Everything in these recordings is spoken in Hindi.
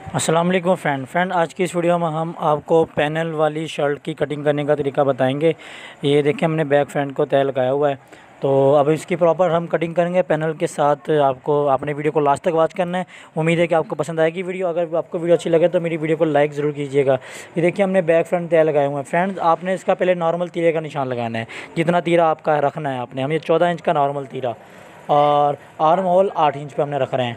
अस्सलाम वालेकुम फ्रेंड आज की इस वीडियो में हम आपको पैनल वाली शर्ट की कटिंग करने का तरीका बताएंगे। ये देखिए हमने बैक फ्रंट को तय लगाया हुआ है। तो अब इसकी प्रॉपर हम कटिंग करेंगे पैनल के साथ। आपको अपने वीडियो को लास्ट तक वॉच करना है। उम्मीद है कि आपको पसंद आएगी वीडियो। अगर आपको वीडियो अच्छी लगे तो मेरी वीडियो को लाइक ज़रूर कीजिएगा। ये देखिए हमने बैक फ्रंट तय लगाए हुए हैं। फ्रेंड्स आपने इसका पहले नॉर्मल तीरे का निशान लगाना है, जितना तीरा आपका रखना है आपने। हम ये 14 इंच का नॉर्मल तीरा और आर्म होल 8 इंच पर हमने रख रहे हैं।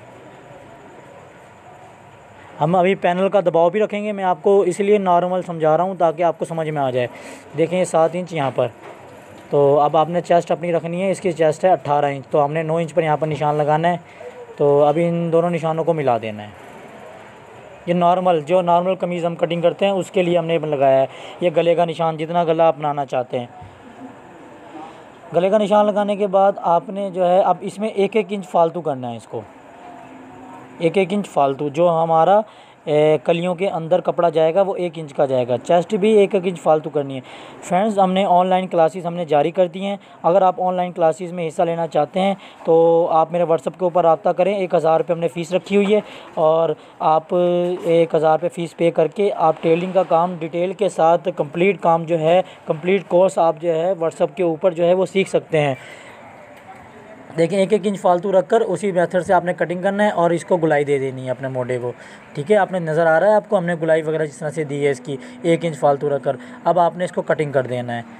हम अभी पैनल का दबाव भी रखेंगे। मैं आपको इसलिए नॉर्मल समझा रहा हूँ ताकि आपको समझ में आ जाए। देखें ये 7 इंच यहाँ पर। तो अब आपने चेस्ट अपनी रखनी है। इसकी चेस्ट है 18 इंच, तो हमने 9 इंच पर यहाँ पर निशान लगाना है। तो अभी इन दोनों निशानों को मिला देना है। ये नॉर्मल कमीज़ हम कटिंग करते हैं उसके लिए हमने लगाया है। ये गले का निशान, जितना गला आप बनाना चाहते हैं। गले का निशान लगाने के बाद आपने जो है अब इसमें 1-1 इंच फालतू करना है। इसको 1-1 इंच फालतू, जो हमारा कलियों के अंदर कपड़ा जाएगा वो 1 इंच का जाएगा। चेस्ट भी 1-1 इंच फालतू करनी है। फ्रेंड्स हमने ऑनलाइन क्लासेस हमने जारी कर दी हैं। अगर आप ऑनलाइन क्लासेस में हिस्सा लेना चाहते हैं तो आप मेरे व्हाट्सएप के ऊपर रब्ता करें। 1000 रुपये हमने फ़ीस रखी हुई है और आप 1000 रुपये फ़ीस पे करके आप टेलरिंग का काम डिटेल के साथ कंप्लीट काम जो है, कंप्लीट कोर्स आप जो है व्हाट्सएप के ऊपर जो है वो सीख सकते हैं। देखिए 1-1 इंच फालतू रखकर उसी मेथड से आपने कटिंग करना है और इसको गुलाई दे देनी है अपने मोटे को। ठीक है, आपने नज़र आ रहा है आपको हमने गुलाई वगैरह जिस तरह से दी है इसकी 1 इंच फालतू रखकर। अब आपने इसको कटिंग कर देना है।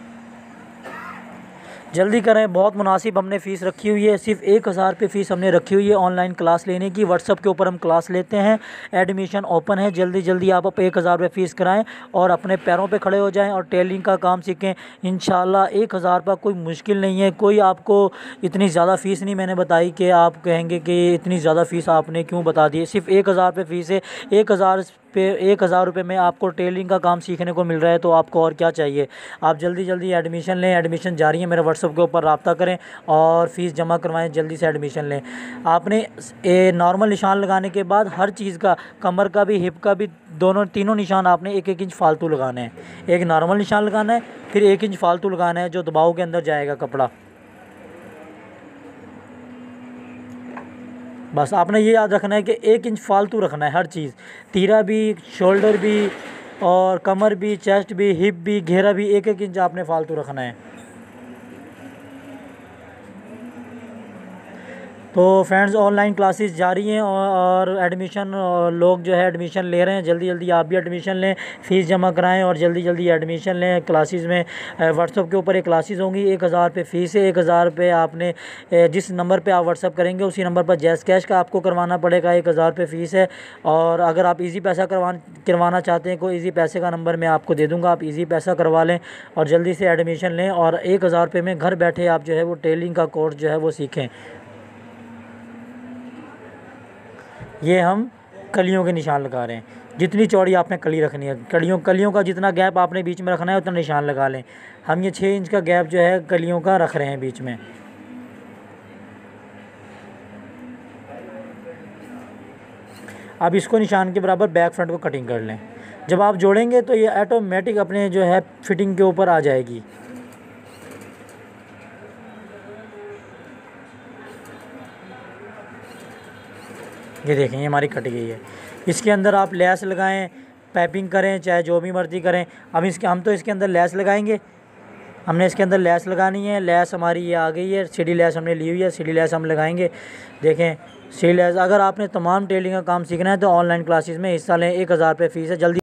जल्दी करें, बहुत मुनासिब हमने फ़ीस रखी हुई है। सिर्फ 1000 रुपये फ़ीस हमने रखी हुई है ऑनलाइन क्लास लेने की। व्हाट्सएप के ऊपर हम क्लास लेते हैं। एडमिशन ओपन है। जल्दी आप 1000 रुपये फ़ीस कराएं और अपने पैरों पे खड़े हो जाएं और टेलरिंग का काम सीखें। इंशाल्लाह 1000 रुपये कोई मुश्किल नहीं है। कोई आपको इतनी ज़्यादा फ़ीस नहीं मैंने बताई कि आप कहेंगे कि इतनी ज़्यादा फ़ीस आपने क्यों बता दी है। सिर्फ 1000 रुपये फ़ीस है। 1000 रुपये में आपको टेलरिंग का काम सीखने को मिल रहा है, तो आपको और क्या चाहिए। आप जल्दी एडमिशन लें। एडमिशन जारी है। मेरे व्हाट्सएप के ऊपर रब्ता करें और फ़ीस जमा करवाएं। जल्दी से एडमिशन लें। आपने नॉर्मल निशान लगाने के बाद हर चीज़ का, कमर का भी, हिप का भी, तीनों निशान आपने 1-1 इंच फालतू लगाने हैं। एक नॉर्मल निशान लगाना है, फिर 1 इंच फालतू लगाना है जो दबाव के अंदर जाएगा कपड़ा। बस आपने ये याद रखना है कि 1 इंच फालतू रखना है हर चीज़। तीरा भी, शोल्डर भी और कमर भी, चेस्ट भी, हिप भी, घेरा भी 1-1 इंच आपने फालतू रखना है। तो फ्रेंड्स ऑनलाइन क्लासेस जारी हैं और एडमिशन लोग जो है एडमिशन ले रहे हैं। जल्दी आप भी एडमिशन लें, फ़ीस जमा कराएं और जल्दी एडमिशन लें। क्लासेस में व्हाट्सएप के ऊपर एक क्लासेस होंगी। 1000 रुपये फ़ीस है। 1000 रुपये आपने जिस नंबर पे आप व्हाट्सएप करेंगे उसी नंबर पर जैज़ कैश का आपको करवाना पड़ेगा। 1000 रुपये फ़ीस है। और अगर आप ईज़ी पैसा करवाना चाहते हैं, कोई ईज़ी पैसे का नंबर मैं आपको दे दूँगा, आप ईज़ी पैसा करवा लें और जल्दी से एडमिशन लें। और 1000 रुपये में घर बैठे आप जो है वो टेलरिंग का कोर्स जो है वो सीखें। ये हम कलियों के निशान लगा रहे हैं। जितनी चौड़ी आपने कली रखनी है, कलियों का जितना गैप आपने बीच में रखना है उतना निशान लगा लें। हम ये 6 इंच का गैप जो है कलियों का रख रहे हैं बीच में। अब इसको निशान के बराबर बैक फ्रंट को कटिंग कर लें। जब आप जोड़ेंगे तो ये ऑटोमेटिक अपने जो है फिटिंग के ऊपर आ जाएगी। ये देखें, ये हमारी कट गई है। इसके अंदर आप लेस लगाएं, पाइपिंग करें, चाहे जो भी मर्ज़ी करें। अब हम तो इसके अंदर लेस लगाएंगे। हमने इसके अंदर लेस लगानी है। लेस हमारी ये आ गई है। सीढ़ी लेस हमने ली हुई है। सीढ़ी लेस हम लगाएंगे। देखें सीढ़ी लेस। अगर आपने तमाम टेलरिंग का काम सीखना है तो ऑनलाइन क्लासेस में हिस्सा लें। 1000 रुपये फ़ीस है। जल्दी